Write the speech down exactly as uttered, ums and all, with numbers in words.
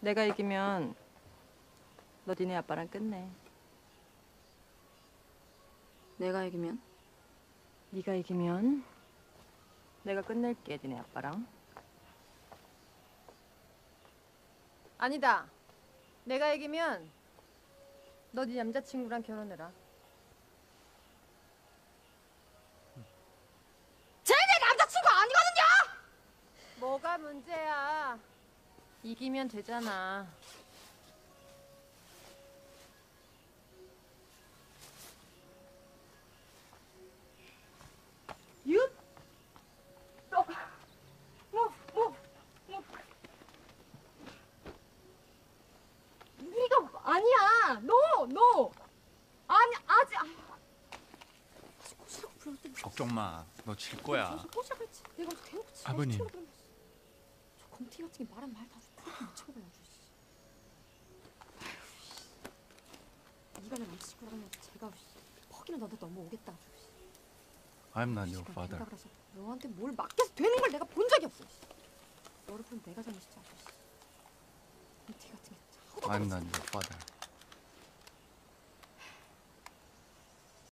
내가 이기면 너 니네 아빠랑 끝내. 내가 이기면? 네가 이기면 내가 끝낼게, 니네 아빠랑. 아니다. 내가 이기면 너 네 남자친구랑 결혼해라. 쟤 내 남자친구 아니거든요! 뭐가 문제야? 이기면 되잖아. 윷! 너! 뭐, 뭐, 뭐. 네가 아니야. 너, 너. 아니, 아직. 다시 꼬시라고 불렀더니 걱정 마. 너 질 거야. 계속 꼬시라고 했지. 내가 어제 대놓고 지 아버님. 저 검티 같은 게 말한 말다 아주 못 쳐봐요. 네가 내 남자친구라고 하면 제가 퍽이나 너한테 넘어오겠다. I'm not your father. 그래서 너한테 뭘 맡겨서 되는 걸 내가 본 적이 없어. 너를 보면 내가 잘못이지. 검티 같은 게. I'm not your father.